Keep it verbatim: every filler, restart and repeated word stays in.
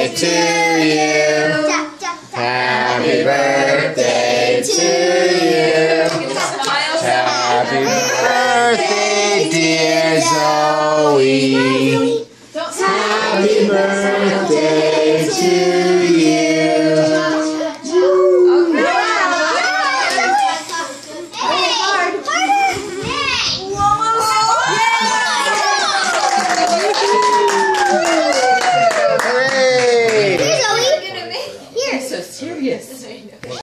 birthday to you. Happy birthday to you. Happy birthday, dear Zoey. Happy birthday.